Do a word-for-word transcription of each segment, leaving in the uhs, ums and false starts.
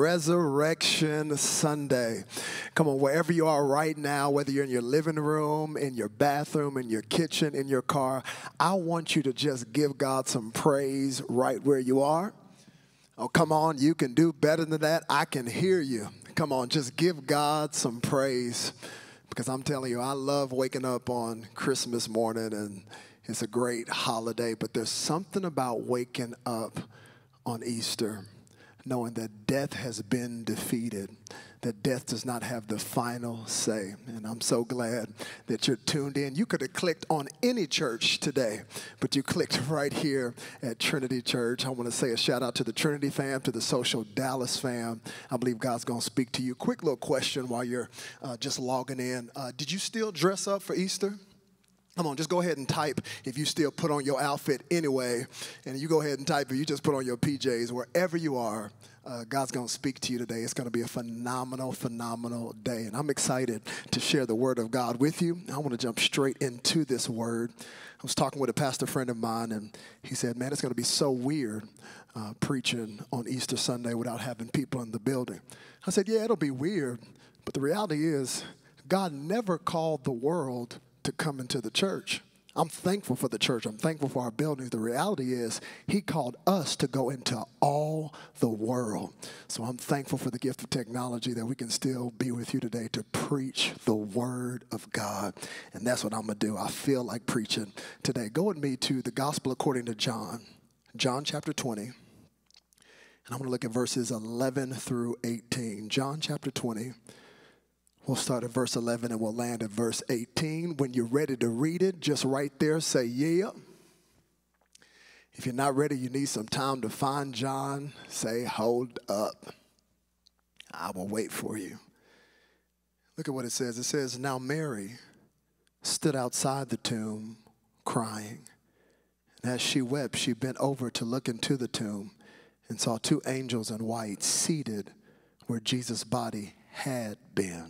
Resurrection Sunday. Come on, wherever you are right now, whether you're in your living room, in your bathroom, in your kitchen, in your car, I want you to just give God some praise right where you are. Oh, come on, you can do better than that. I can hear you. Come on, just give God some praise. Because I'm telling you, I love waking up on Christmas morning, and it's a great holiday. But there's something about waking up on Easter, knowing that death has been defeated, that death does not have the final say. And I'm so glad that you're tuned in. You could have clicked on any church today, but you clicked right here at Trinity Church. I want to say a shout out to the Trinity fam, to the Social Dallas fam. I believe God's going to speak to you. Quick little question while you're uh, just logging in. Uh, did you still dress up for Easter? Come on, just go ahead and type if you still put on your outfit anyway. And you go ahead and type if you just put on your P Js. Wherever you are, uh, God's going to speak to you today. It's going to be a phenomenal, phenomenal day. And I'm excited to share the word of God with you. I want to jump straight into this word. I was talking with a pastor friend of mine, and he said, man, it's going to be so weird uh, preaching on Easter Sunday without having people in the building. I said, yeah, it'll be weird. But the reality is, God never called the world to come into the church. I'm thankful for the church. I'm thankful for our buildings. The reality is he called us to go into all the world. So I'm thankful for the gift of technology that we can still be with you today to preach the word of God. And that's what I'm going to do. I feel like preaching today. Go with me to the gospel according to John, John chapter twenty. And I'm going to look at verses eleven through eighteen. John chapter twenty. We'll start at verse eleven and we'll land at verse eighteen. When you're ready to read it, just right there say, yeah. If you're not ready, you need some time to find John, say, hold up. I will wait for you. Look at what it says. It says, now Mary stood outside the tomb crying. And as she wept, she bent over to look into the tomb and saw two angels in white seated where Jesus' body had been,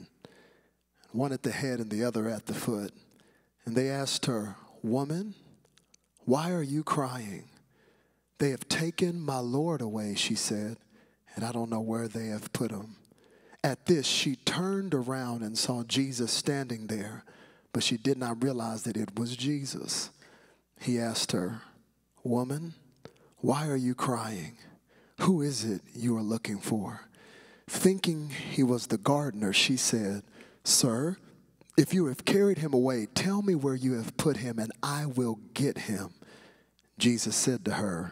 one at the head and the other at the foot. And they asked her, woman, why are you crying? They have taken my Lord away, she said, and I don't know where they have put him. At this, she turned around and saw Jesus standing there, but she did not realize that it was Jesus. He asked her, woman, why are you crying? Who is it you are looking for? Thinking he was the gardener, she said, sir, if you have carried him away, tell me where you have put him, and I will get him. Jesus said to her,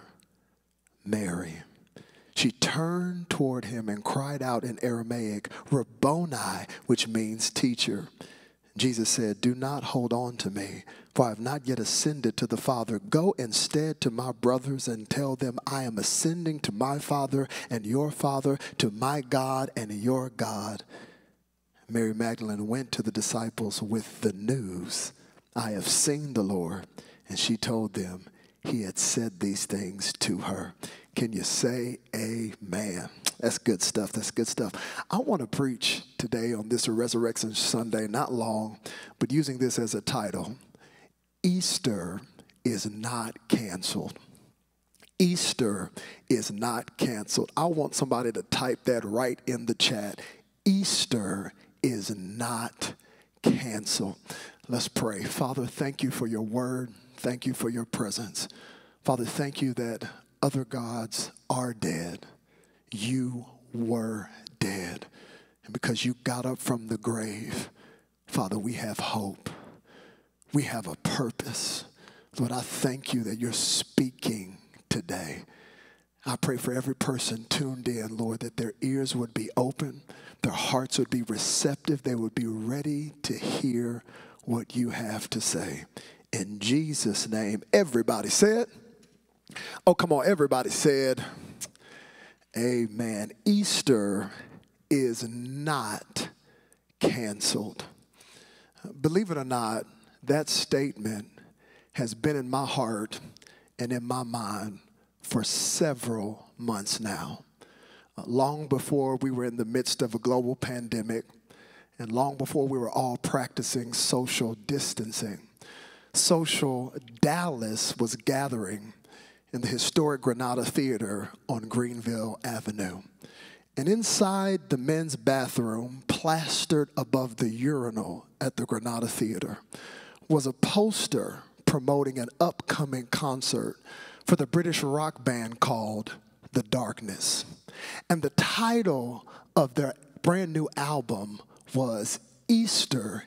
Mary. She turned toward him and cried out in Aramaic, Rabboni, which means teacher. Jesus said, do not hold on to me, for I have not yet ascended to the Father. Go instead to my brothers and tell them I am ascending to my Father and your Father, to my God and your God. Mary Magdalene went to the disciples with the news, I have seen the Lord. And she told them he had said these things to her. Can you say amen? That's good stuff. That's good stuff. I want to preach today on this Resurrection Sunday, not long, but using this as a title. Easter is not canceled. Easter is not canceled. I want somebody to type that right in the chat. Easter is not canceled. Let's pray. Father, thank you for your word. Thank you for your presence. Father, thank you that other gods are dead. You were dead. And because you got up from the grave, Father, we have hope. We have a purpose. Lord, I thank you that you're speaking today. I pray for every person tuned in, Lord, that their ears would be open, their hearts would be receptive, they would be ready to hear what you have to say. In Jesus' name, everybody said, oh, come on, everybody said, amen. Easter is not canceled. Believe it or not, that statement has been in my heart and in my mind for several months now. Uh, long before we were in the midst of a global pandemic, and long before we were all practicing social distancing, Social Dallas was gathering in the historic Granada Theater on Greenville Avenue. And inside the men's bathroom, plastered above the urinal at the Granada Theater, was a poster promoting an upcoming concert for the British rock band called The Darkness. And the title of their brand new album was Easter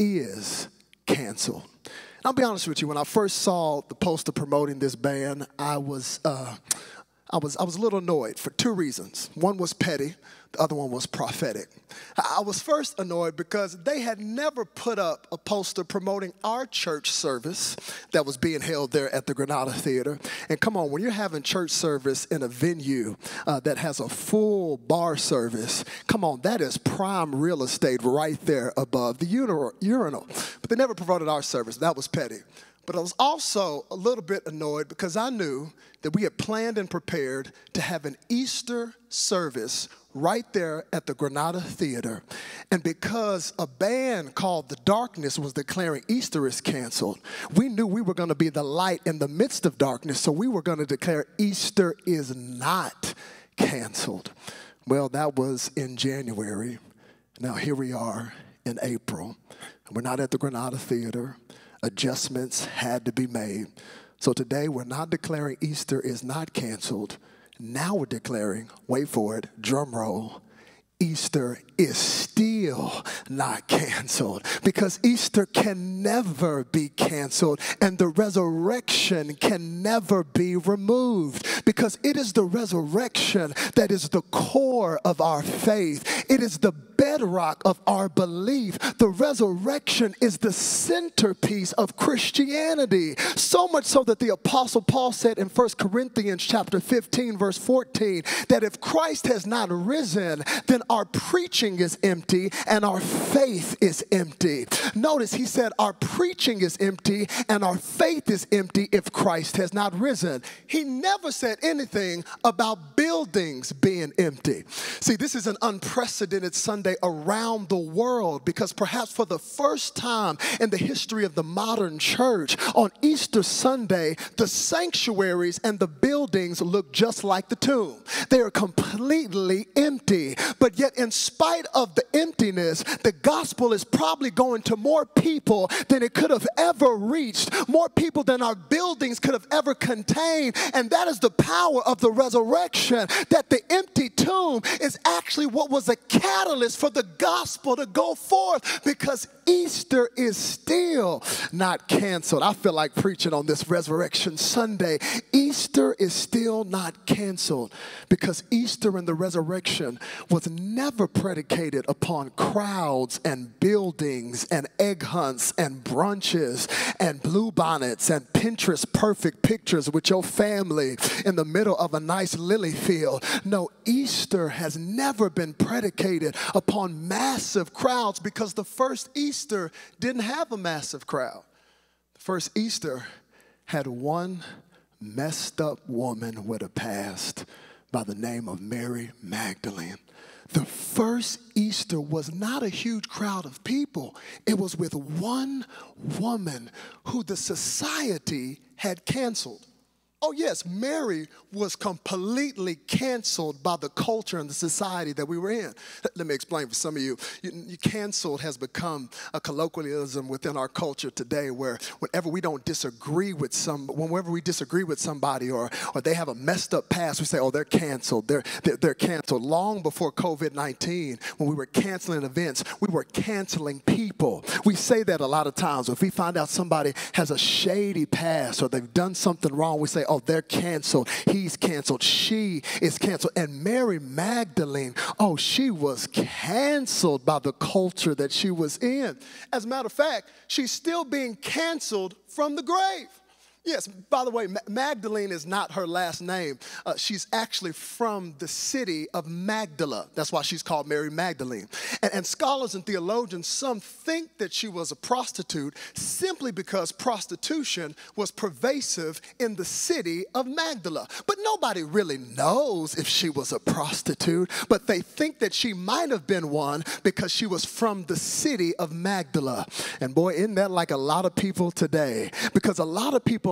Is Canceled. I'll be honest with you, when I first saw the poster promoting this band, I was, uh, I was, I was a little annoyed for two reasons. One was petty, the other one was prophetic. I was first annoyed because they had never put up a poster promoting our church service that was being held there at the Granada Theater. And come on, when you're having church service in a venue uh, that has a full bar service, come on, that is prime real estate right there above the urinal. But they never promoted our service. That was petty. But I was also a little bit annoyed because I knew that we had planned and prepared to have an Easter service right there at the Granada Theater. And because a band called The Darkness was declaring Easter is canceled, we knew we were going to be the light in the midst of darkness, so we were going to declare Easter is not canceled. Well, that was in January. Now here we are in April. We're not at the Granada Theater. Adjustments had to be made. So today we're not declaring Easter is not canceled. Now we're declaring, wait for it, drum roll, Easter is still not canceled, because Easter can never be canceled and the resurrection can never be removed, because it is the resurrection that is the core of our faith. It is the bedrock of our belief. The resurrection is the centerpiece of Christianity. So much so that the Apostle Paul said in First Corinthians chapter fifteen, verse fourteen, that if Christ has not risen, then our preaching is empty and our faith is empty. Notice he said our preaching is empty and our faith is empty if Christ has not risen. He never said anything about buildings being empty. See, this is an unprecedented Sunday around the world, because perhaps for the first time in the history of the modern church, on Easter Sunday, the sanctuaries and the buildings look just like the tomb. They are completely empty. But yet, in spite of the emptiness, the gospel is probably going to more people than it could have ever reached, more people than our buildings could have ever contained. And that is the power of the resurrection, that the empty tomb is actually what was a catalyst for the gospel to go forth, because Easter is still not canceled. I feel like preaching on this Resurrection Sunday. Easter is still not canceled, because Easter and the resurrection was never predicated upon crowds and buildings and egg hunts and brunches and bluebonnets and Pinterest perfect pictures with your family in the middle of a nice lily field. No, Easter has never been predicated upon massive crowds, because the first Easter didn't have a massive crowd. The first Easter had one messed up woman with a past by the name of Mary Magdalene. The first Easter was not a huge crowd of people. It was with one woman who the society had canceled. Oh yes, Mary was completely canceled by the culture and the society that we were in. Let me explain for some of you. you, you canceled has become a colloquialism within our culture today, where whenever we don't disagree with some, whenever we disagree with somebody, or or they have a messed up past, we say, oh, they're canceled. They're, they're, they're canceled. Long before COVID nineteen, when we were canceling events, we were canceling people. We say that a lot of times. If we find out somebody has a shady past or they've done something wrong, we say, oh, they're canceled. He's canceled. She is canceled. And Mary Magdalene, oh, she was canceled by the culture that she was in. As a matter of fact, she's still being canceled from the grave. Yes, by the way, Magdalene is not her last name. Uh, she's actually from the city of Magdala. That's why she's called Mary Magdalene. And, and scholars and theologians, some think that she was a prostitute simply because prostitution was pervasive in the city of Magdala. But nobody really knows if she was a prostitute, but they think that she might have been one because she was from the city of Magdala. And boy, isn't that like a lot of people today? Because a lot of people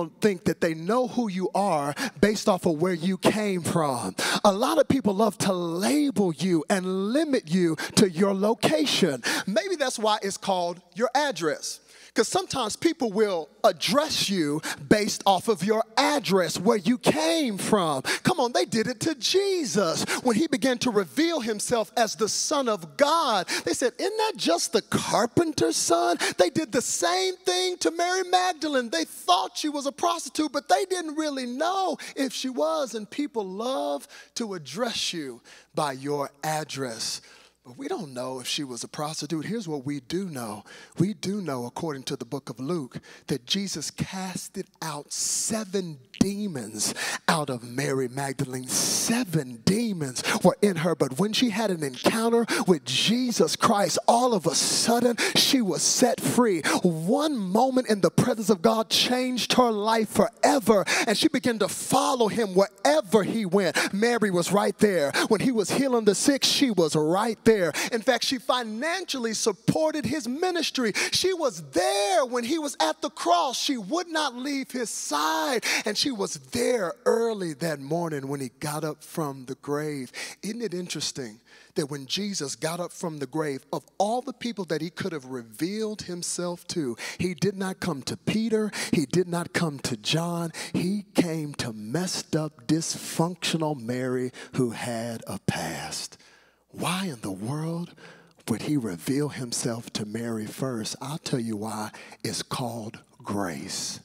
people think that they know who you are based off of where you came from. A lot of people love to label you and limit you to your location. Maybe that's why it's called your address. Because sometimes people will address you based off of your address, where you came from. Come on, they did it to Jesus when he began to reveal himself as the Son of God. They said, isn't that just the carpenter's son? They did the same thing to Mary Magdalene. They thought she was a prostitute, but they didn't really know if she was. And people love to address you by your address. But we don't know if she was a prostitute. Here's what we do know. We do know, according to the book of Luke, that Jesus casted out seven demons out of Mary Magdalene. Seven demons were in her. But when she had an encounter with Jesus Christ, all of a sudden, she was set free. One moment in the presence of God changed her life forever. And she began to follow him wherever he went. Mary was right there. When he was healing the sick, she was right there. In fact, she financially supported his ministry. She was there when he was at the cross. She would not leave his side. And she was there early that morning when he got up from the grave. Isn't it interesting that when Jesus got up from the grave, of all the people that he could have revealed himself to, he did not come to Peter, he did not come to John, he came to messed up, dysfunctional Mary who had a past. Why in the world would he reveal himself to Mary first? I'll tell you why. It's called grace.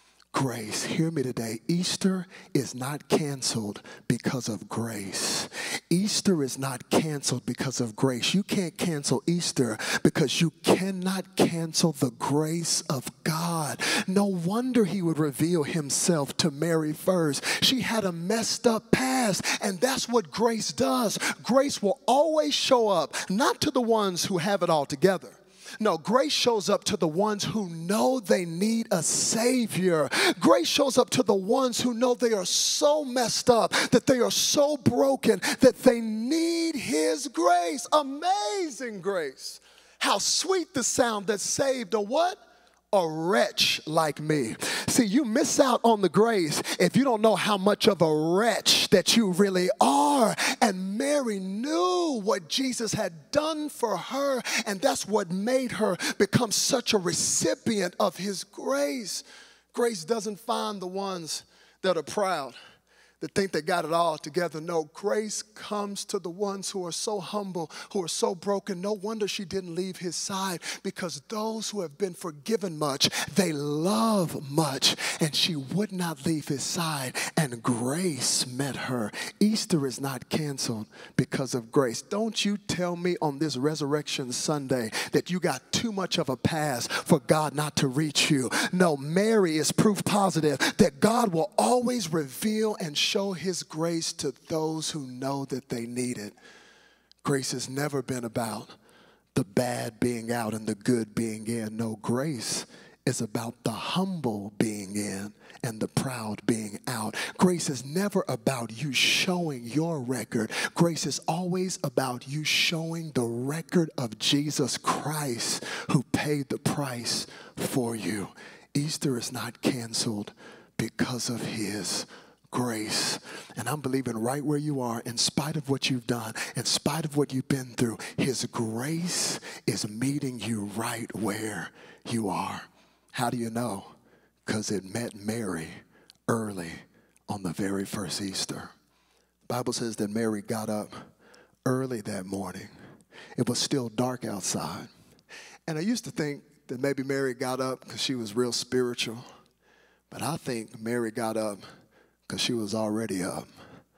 Grace. Hear me today. Easter is not canceled because of grace. Easter is not canceled because of grace. You can't cancel Easter because you cannot cancel the grace of God. No wonder he would reveal himself to Mary first. She had a messed up past, and that's what grace does. Grace will always show up, not to the ones who have it all together. No, grace shows up to the ones who know they need a Savior. Grace shows up to the ones who know they are so messed up, that they are so broken, that they need his grace. Amazing grace. How sweet the sound that saved a what? A wretch like me. See, you miss out on the grace if you don't know how much of a wretch that you really are. And Mary knew what Jesus had done for her, and that's what made her become such a recipient of his grace. Grace doesn't find the ones that are proud, that think they got it all together. No, grace comes to the ones who are so humble, who are so broken. No wonder she didn't leave his side, because those who have been forgiven much, they love much, and she would not leave his side, and grace met her. Easter is not canceled because of grace. Don't you tell me on this Resurrection Sunday that you got too much of a past for God not to reach you. No, Mary is proof positive that God will always reveal and show his grace to those who know that they need it. Grace has never been about the bad being out and the good being in. No, grace is about the humble being in and the proud being out. Grace is never about you showing your record. Grace is always about you showing the record of Jesus Christ, who paid the price for you. Easter is not canceled because of his grace. And I'm believing right where you are, in spite of what you've done, in spite of what you've been through, his grace is meeting you right where you are. How do you know? Because it met Mary early on the very first Easter. The Bible says that Mary got up early that morning. It was still dark outside. And I used to think that maybe Mary got up because she was real spiritual. But I think Mary got up because she was already up.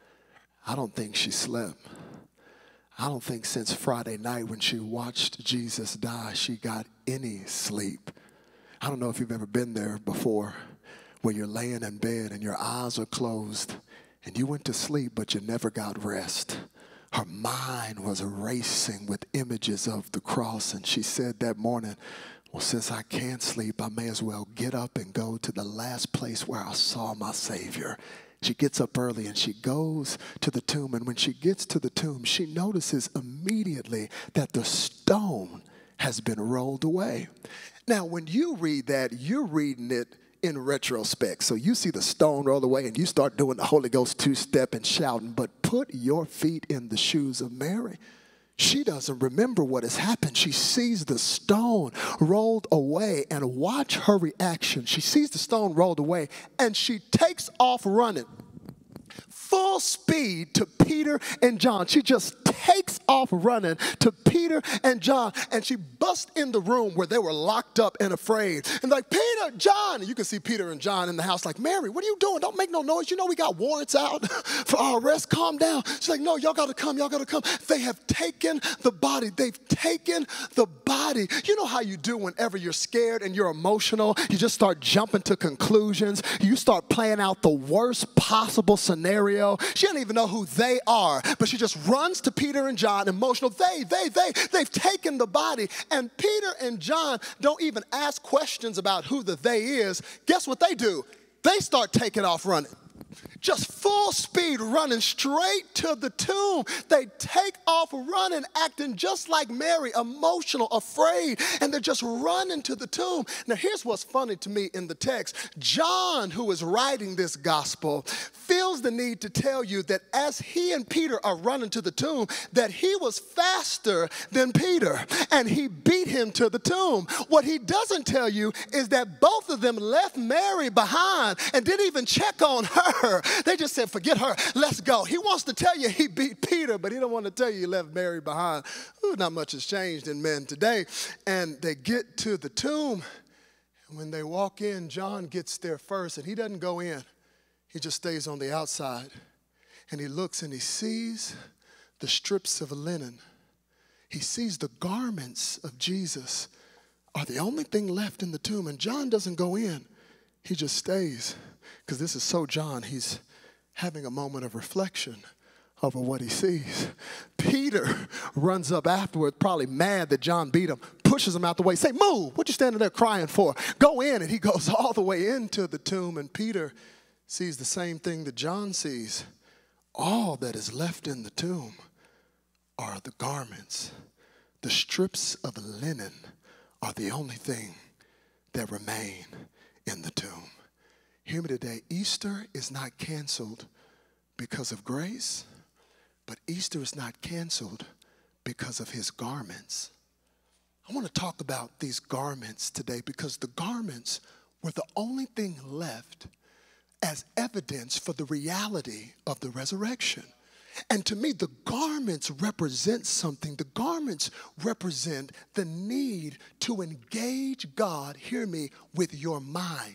I don't think she slept. I don't think since Friday night when she watched Jesus die, she got any sleep. I don't know if you've ever been there before, where you're laying in bed and your eyes are closed and you went to sleep, but you never got rest. Her mind was racing with images of the cross, and she said that morning, well, since I can't sleep, I may as well get up and go to the last place where I saw my Savior. She gets up early and she goes to the tomb. And when she gets to the tomb, she notices immediately that the stone has been rolled away. Now, when you read that, you're reading it in retrospect. So you see the stone roll away and you start doing the Holy Ghost two-step and shouting, but put your feet in the shoes of Mary. She doesn't remember what has happened. She sees the stone rolled away, and watch her reaction. She sees the stone rolled away and she takes off running. Full speed to Peter and John. She just takes off running to Peter and John, and she busts in the room where they were locked up and afraid. And like, Peter, John, and you can see Peter and John in the house like, Mary, what are you doing? Don't make no noise. You know we got warrants out for our arrest. Calm down. She's like, no, y'all got to come. Y'all got to come. They have taken the body. They've taken the body. You know how you do whenever you're scared and you're emotional? You just start jumping to conclusions. You start playing out the worst possible scenario. She doesn't even know who they are, but she just runs to Peter and John, emotional. They, they, they, they've taken the body. And Peter and John don't even ask questions about who the they is. Guess what they do? They start taking off running. Just full speed running straight to the tomb. They take off running, acting just like Mary, emotional, afraid, and they're just running to the tomb. Now, here's what's funny to me in the text. John, who is writing this gospel, feels the need to tell you that as he and Peter are running to the tomb, that he was faster than Peter, and he beat him to the tomb. What he doesn't tell you is that both of them left Mary behind and didn't even check on her. They just said, forget her, let's go. He wants to tell you he beat Peter, but he don't want to tell you he left Mary behind. Ooh, not much has changed in men today. And they get to the tomb, and when they walk in, John gets there first, and he doesn't go in. He just stays on the outside, and he looks and he sees the strips of linen. He sees the garments of Jesus are the only thing left in the tomb, and John doesn't go in. He just stays. Because this is so John, he's having a moment of reflection over what he sees. Peter runs up afterward, probably mad that John beat him, pushes him out the way, say, move, what you standing there crying for? Go in, and he goes all the way into the tomb, and Peter sees the same thing that John sees. All that is left in the tomb are the garments. The strips of linen are the only thing that remain in the tomb. Hear me today, Easter is not canceled because of grace, but Easter is not canceled because of his garments. I want to talk about these garments today because the garments were the only thing left as evidence for the reality of the resurrection. And to me, the garments represent something. The garments represent the need to engage God, hear me, with your mind.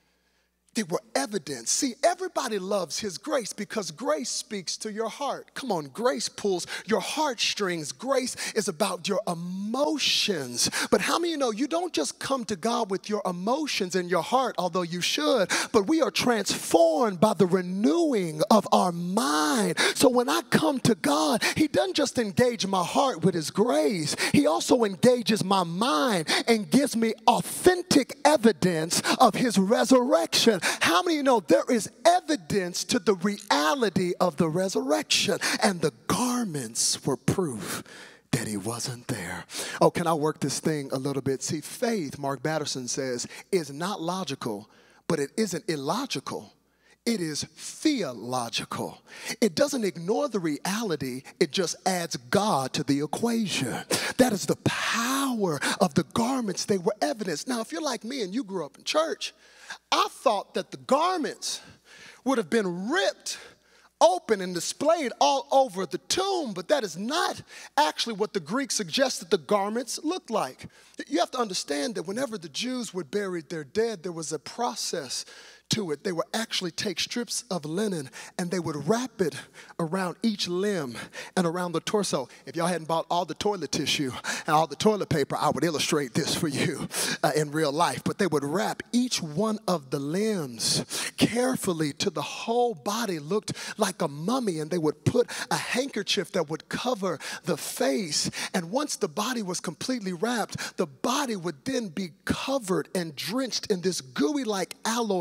They were evidence. See, everybody loves his grace because grace speaks to your heart. Come on, grace pulls your heartstrings. Grace is about your emotions. But how many of you know you don't just come to God with your emotions in your heart, although you should, but we are transformed by the renewing of our mind. So when I come to God, he doesn't just engage my heart with his grace. He also engages my mind and gives me authentic evidence of his resurrection. How many of you know there is evidence to the reality of the resurrection? And the garments were proof that he wasn't there. Oh, can I work this thing a little bit? See, faith, Mark Batterson says, is not logical, but it isn't illogical. It is theological. It doesn't ignore the reality. It just adds God to the equation. That is the power of the garments. They were evidence. Now, if you're like me and you grew up in church, I thought that the garments would have been ripped open and displayed all over the tomb, but that is not actually what the Greek suggested the garments looked like. You have to understand that whenever the Jews would bury their dead, there was a process to it. They would actually take strips of linen and they would wrap it around each limb and around the torso. If y'all hadn't bought all the toilet tissue and all the toilet paper, I would illustrate this for you uh, in real life. But they would wrap each one of the limbs carefully to the whole body, looked like a mummy, and they would put a handkerchief that would cover the face. And once the body was completely wrapped, the body would then be covered and drenched in this gooey-like alloy substance.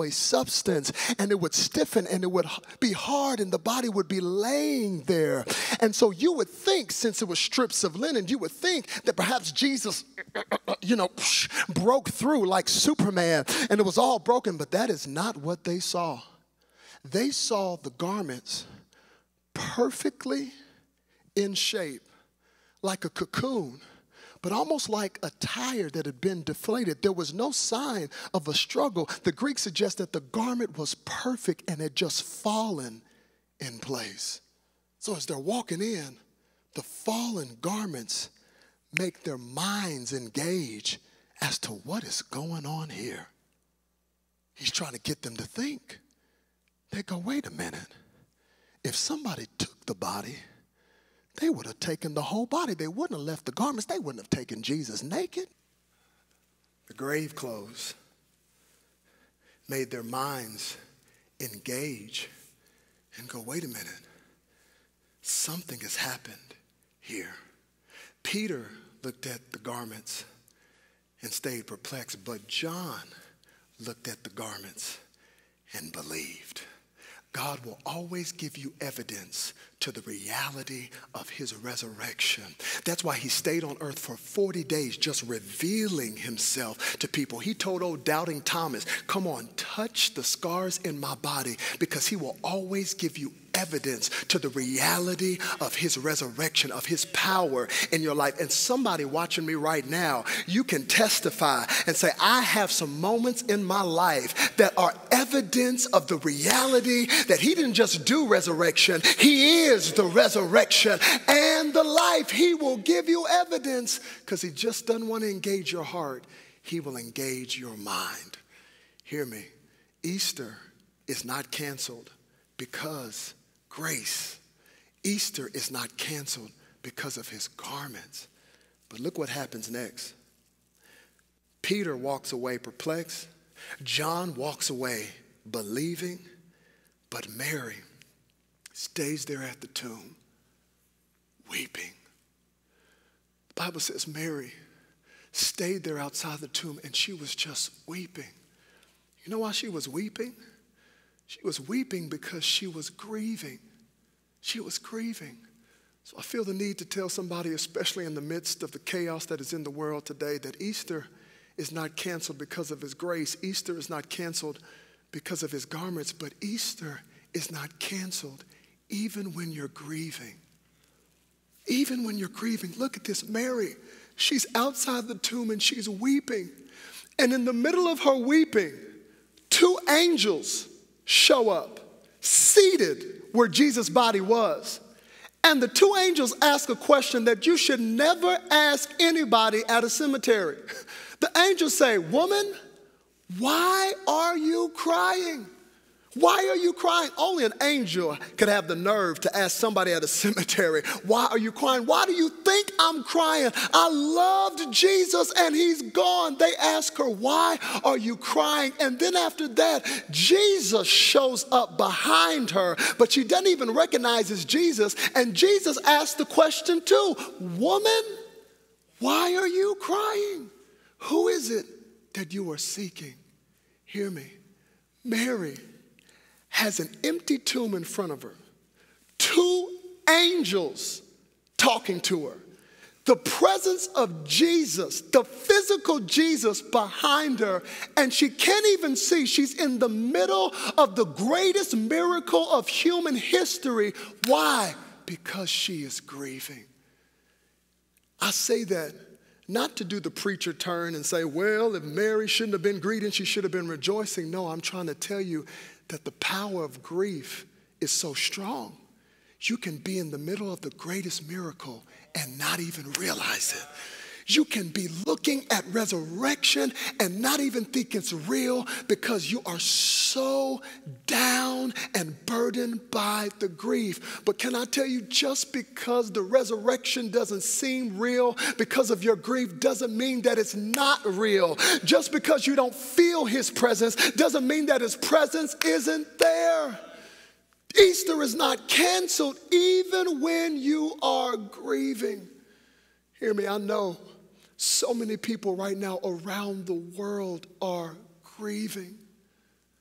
substance, and it would stiffen and it would be hard and the body would be laying there. And so you would think, since it was strips of linen, you would think that perhaps Jesus, you know, broke through like Superman and it was all broken, but that is not what they saw. They saw the garments perfectly in shape, like a cocoon, but almost like a tire that had been deflated. There was no sign of a struggle. The Greek suggests that the garment was perfect and had just fallen in place. So as they're walking in, the fallen garments make their minds engage as to what is going on here. He's trying to get them to think. They go, wait a minute. If somebody took the body, they would have taken the whole body. They wouldn't have left the garments. They wouldn't have taken Jesus naked. The grave clothes made their minds engage and go, wait a minute. Something has happened here. Peter looked at the garments and stayed perplexed, but John looked at the garments and believed. God will always give you evidence to the reality of his resurrection. That's why he stayed on earth for forty days, just revealing himself to people. He told old doubting Thomas, come on, touch the scars in my body, because he will always give you evidence to the reality of his resurrection, of his power in your life. And somebody watching me right now, you can testify and say, I have some moments in my life that are evidence of the reality that he didn't just do resurrection, he is the resurrection and the life. He will give you evidence because he just doesn't want to engage your heart. He will engage your mind. Hear me. Easter is not canceled because grace. Easter is not canceled because of his garments. But look what happens next. Peter walks away perplexed. John walks away believing. But Mary stays there at the tomb weeping. The Bible says Mary stayed there outside the tomb and she was just weeping. You know why she was weeping? She was weeping because she was grieving. She was grieving. So I feel the need to tell somebody, especially in the midst of the chaos that is in the world today, that Easter is not canceled because of his grace. Easter is not canceled because of his garments, but Easter is not canceled even when you're grieving. Even when you're grieving. Look at this, Mary. She's outside the tomb and she's weeping. And in the middle of her weeping, two angels show up, seated where Jesus' body was. And the two angels ask a question that you should never ask anybody at a cemetery. The angels say, woman, why are you crying? Why are you crying? Only an angel could have the nerve to ask somebody at a cemetery, why are you crying? Why do you think I'm crying? I loved Jesus and he's gone. They ask her, why are you crying? And then after that, Jesus shows up behind her, but she doesn't even recognize it's Jesus. And Jesus asks the question too, woman, why are you crying? Who is it that you are seeking? Hear me. Mary has an empty tomb in front of her. Two angels talking to her. The presence of Jesus, the physical Jesus behind her, and she can't even see. She's in the middle of the greatest miracle of human history. Why? Because she is grieving. I say that not to do the preacher turn and say, well, if Mary shouldn't have been grieving, she should have been rejoicing. No, I'm trying to tell you that the power of grief is so strong. You can be in the middle of the greatest miracle and not even realize it. You can be looking at resurrection and not even think it's real because you are so down and burdened by the grief. But can I tell you, just because the resurrection doesn't seem real because of your grief doesn't mean that it's not real. Just because you don't feel his presence doesn't mean that his presence isn't there. Easter is not canceled even when you are grieving. Hear me, I know so many people right now around the world are grieving.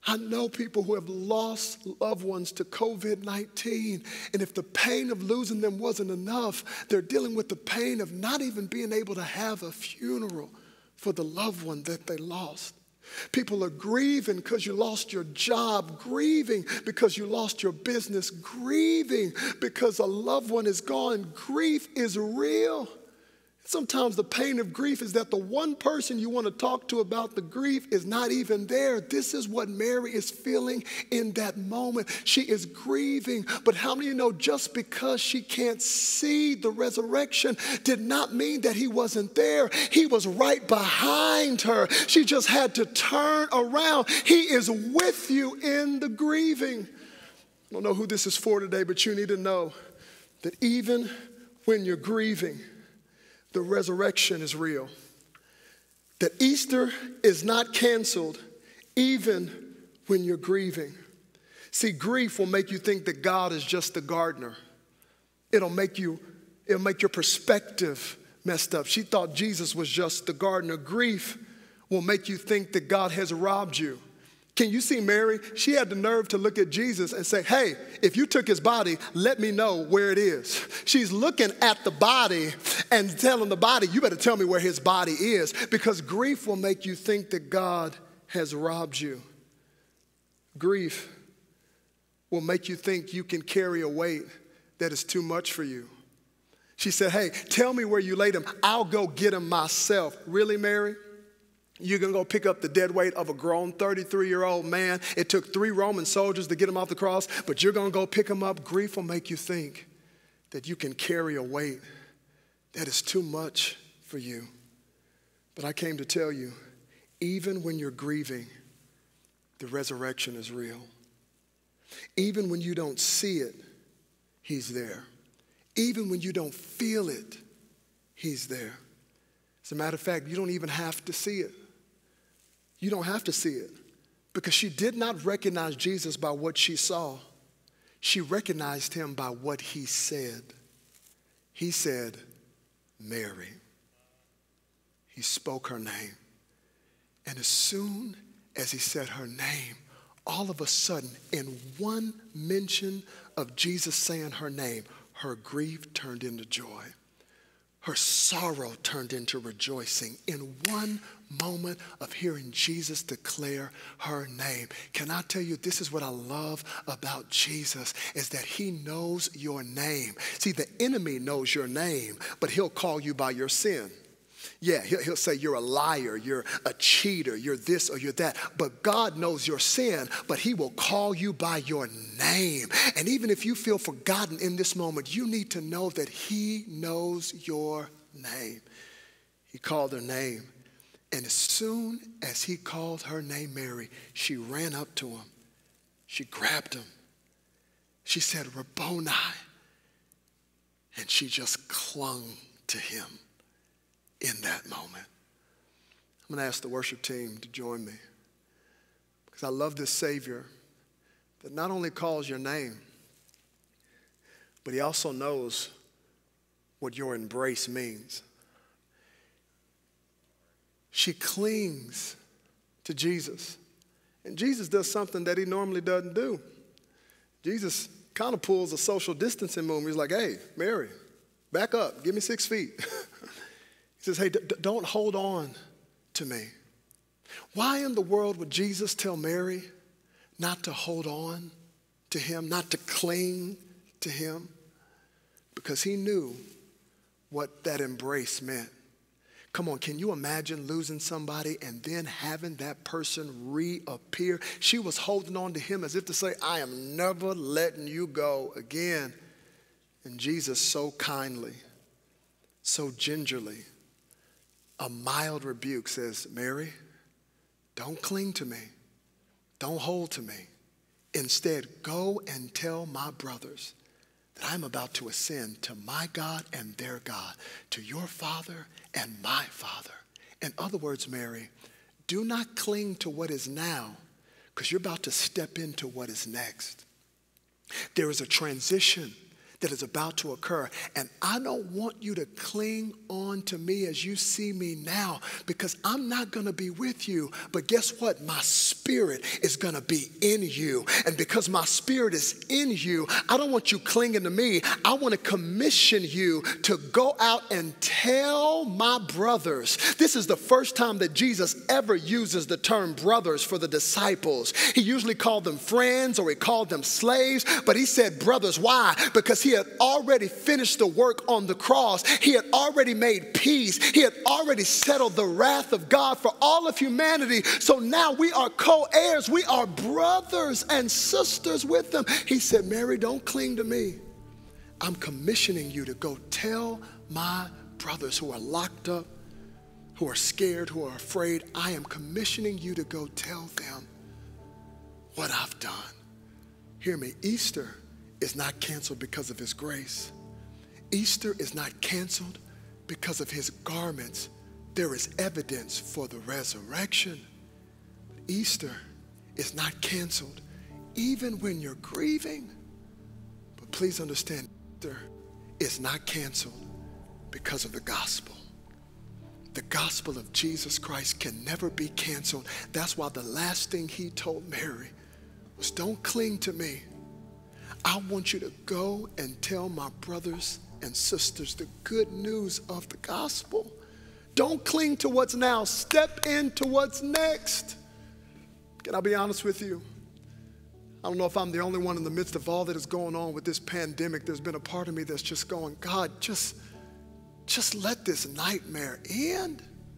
I know people who have lost loved ones to covid nineteen, and if the pain of losing them wasn't enough, they're dealing with the pain of not even being able to have a funeral for the loved one that they lost. People are grieving because you lost your job, grieving because you lost your business, grieving because a loved one is gone. Grief is real. Sometimes the pain of grief is that the one person you want to talk to about the grief is not even there. This is what Mary is feeling in that moment. She is grieving, but how many of you know just because she can't see the resurrection did not mean that he wasn't there. He was right behind her. She just had to turn around. He is with you in the grieving. I don't know who this is for today, but you need to know that even when you're grieving, the resurrection is real. That Easter is not canceled even when you're grieving. See, grief will make you think that God is just the gardener. It'll make you, it'll make your perspective messed up. She thought Jesus was just the gardener. Grief will make you think that God has robbed you. Can you see Mary? She had the nerve to look at Jesus and say, hey, if you took his body, let me know where it is. She's looking at the body and telling the body, you better tell me where his body is, because grief will make you think that God has robbed you. Grief will make you think you can carry a weight that is too much for you. She said, hey, tell me where you laid him. I'll go get him myself. Really, Mary? You're going to go pick up the dead weight of a grown thirty-three-year-old man. It took three Roman soldiers to get him off the cross, but you're going to go pick him up. Grief will make you think that you can carry a weight that is too much for you. But I came to tell you, even when you're grieving, the resurrection is real. Even when you don't see it, he's there. Even when you don't feel it, he's there. As a matter of fact, you don't even have to see it. You don't have to see it, because she did not recognize Jesus by what she saw. She recognized him by what he said. He said, Mary. He spoke her name. And as soon as he said her name, all of a sudden, in one mention of Jesus saying her name, her grief turned into joy. Her sorrow turned into rejoicing in one moment of hearing Jesus declare her name. Can I tell you, this is what I love about Jesus, is that he knows your name. See, the enemy knows your name, but he'll call you by your sin. Yeah, he'll, he'll say you're a liar, you're a cheater, you're this or you're that. But God knows your sin, but he will call you by your name. And even if you feel forgotten in this moment, you need to know that he knows your name. He called her name. And as soon as he called her name, Mary, she ran up to him. She grabbed him. She said, Rabboni. And she just clung to him. In that moment. I'm going to ask the worship team to join me, because I love this Savior that not only calls your name, but he also knows what your embrace means. She clings to Jesus, and Jesus does something that he normally doesn't do. Jesus kind of pulls a social distancing move. He's like, hey, Mary, back up, give me six feet. He says, hey, d- don't hold on to me. Why in the world would Jesus tell Mary not to hold on to him, not to cling to him? Because he knew what that embrace meant. Come on, can you imagine losing somebody and then having that person reappear? She was holding on to him as if to say, I am never letting you go again. And Jesus so kindly, so gingerly, a mild rebuke says, Mary, don't cling to me. Don't hold to me. Instead, go and tell my brothers that I'm about to ascend to my God and their God, to your Father and my Father. In other words, Mary, do not cling to what is now, because you're about to step into what is next. There is a transition that is about to occur. And I don't want you to cling on to me as you see me now, because I'm not going to be with you. But guess what? My spirit is going to be in you. And because my spirit is in you, I don't want you clinging to me. I want to commission you to go out and tell my brothers. This is the first time that Jesus ever uses the term brothers for the disciples. He usually called them friends or he called them slaves, but he said brothers. Why? Because he had already finished the work on the cross. He had already made peace. He had already settled the wrath of God for all of humanity. So now we are co-heirs. We are brothers and sisters with them. He said, Mary, don't cling to me. I'm commissioning you to go tell my brothers who are locked up, who are scared, who are afraid. I am commissioning you to go tell them what I've done. Hear me, Easter is not canceled because of his grace. Easter is not canceled because of his garments. There is evidence for the resurrection. Easter is not canceled even when you're grieving. But please understand, Easter is not canceled because of the gospel. The gospel of Jesus Christ can never be canceled. That's why the last thing he told Mary was, don't cling to me. I want you to go and tell my brothers and sisters the good news of the gospel. Don't cling to what's now. Step into what's next. Can I be honest with you? I don't know if I'm the only one in the midst of all that is going on with this pandemic. There's been a part of me that's just going, God, just, just let this nightmare end.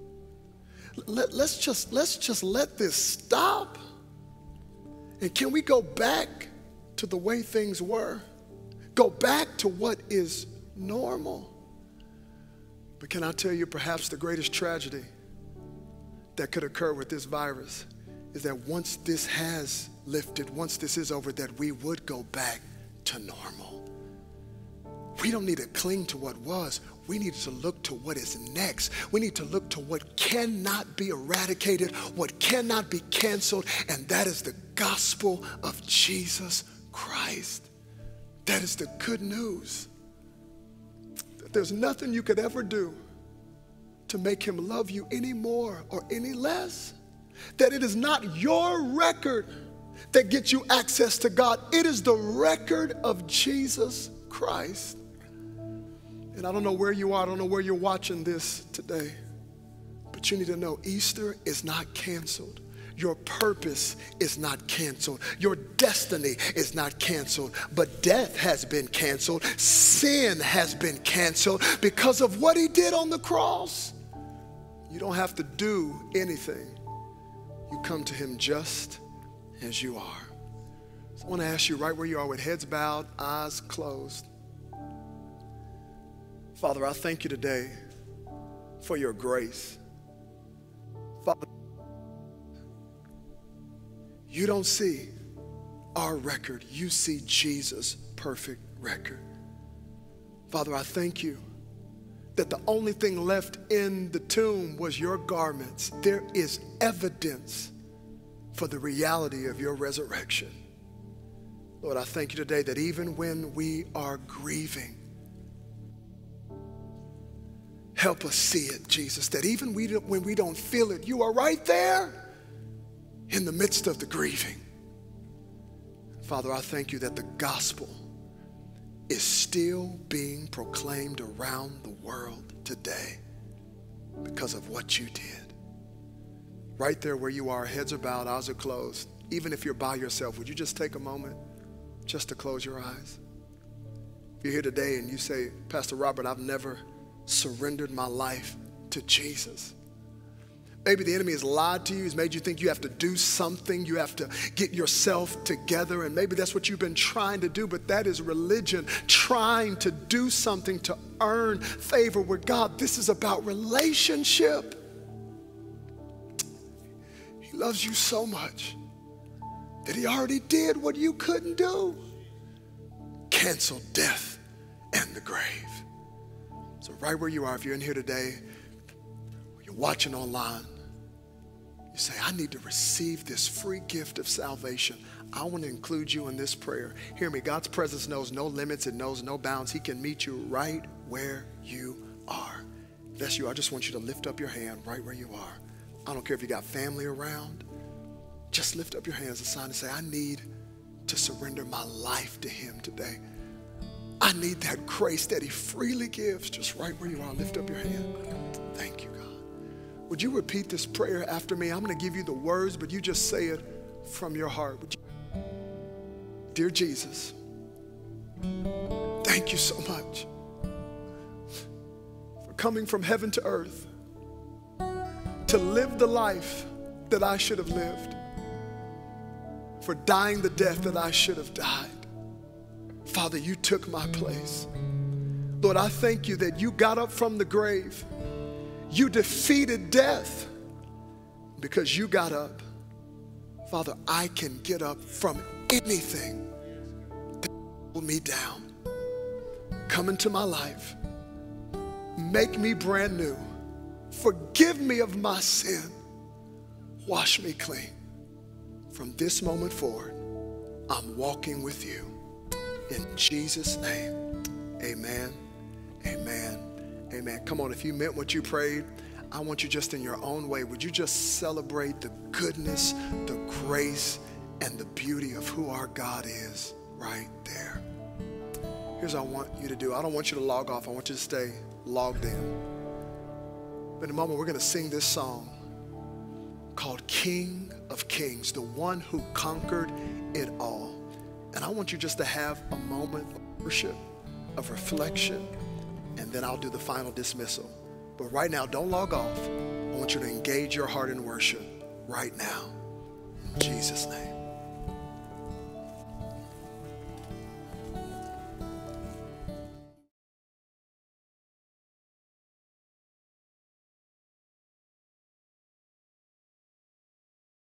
Let, let's just, let's just let this stop. And can we go back to the way things were? Go back to what is normal. But can I tell you, perhaps the greatest tragedy that could occur with this virus is that once this has lifted, once this is over, that we would go back to normal. We don't need to cling to what was. We need to look to what is next. We need to look to what cannot be eradicated, what cannot be canceled, and that is the gospel of Jesus Christ. That is the good news. That there's nothing you could ever do to make him love you any more or any less. That it is not your record that gets you access to God. It is the record of Jesus Christ. And I don't know where you are. I don't know where you're watching this today. But you need to know Easter is not canceled. Your purpose is not canceled. Your destiny is not canceled. But death has been canceled. Sin has been canceled because of what he did on the cross. You don't have to do anything. You come to him just as you are. So I want to ask you right where you are with heads bowed, eyes closed. Father, I thank you today for your grace. Father, you don't see our record. You see Jesus' perfect record. Father, I thank you that the only thing left in the tomb was your garments. There is evidence for the reality of your resurrection. Lord, I thank you today that even when we are grieving, help us see it, Jesus, that even we don't, when we don't feel it, you are right there in the midst of the grieving. Father, I thank you that the gospel is still being proclaimed around the world today because of what you did. Right there where you are, heads are bowed, eyes are closed. Even if you're by yourself, would you just take a moment just to close your eyes? If you're here today and you say, Pastor Robert, I've never surrendered my life to Jesus. Maybe the enemy has lied to you. He's made you think you have to do something. You have to get yourself together. And maybe that's what you've been trying to do, but that is religion, trying to do something to earn favor with God. This is about relationship. He loves you so much that he already did what you couldn't do. Cancel death and the grave. So right where you are, if you're in here today, you're watching online, You say, I need to receive this free gift of salvation. I want to include you in this prayer. Hear me, God's presence knows no limits. It knows no bounds. He can meet you right where you are. If that's you, I just want you to lift up your hand right where you are. I don't care if you got family around. Just lift up your hands as a sign to say, I need to surrender my life to him today. I need that grace that he freely gives. Just right where you are, lift up your hand. Thank you, God. Would you repeat this prayer after me? I'm going to give you the words, but you just say it from your heart. Would you? Dear Jesus, thank you so much for coming from heaven to earth to live the life that I should have lived, for dying the death that I should have died. Father, you took my place. Lord, I thank you that you got up from the grave. You defeated death because you got up. Father, I can get up from anything that will me down. Come into my life. Make me brand new. Forgive me of my sin. Wash me clean. From this moment forward, I'm walking with you. In Jesus' name, amen, amen, amen. Come on, if you meant what you prayed, I want you just in your own way, would you just celebrate the goodness, the grace, and the beauty of who our God is right there. Here's what I want you to do. I don't want you to log off. I want you to stay logged in. But in a moment, we're going to sing this song called King of Kings, the one who conquered it all. And I want you just to have a moment of worship, of reflection, and then I'll do the final dismissal. But right now, don't log off. I want you to engage your heart in worship right now. In Jesus' name.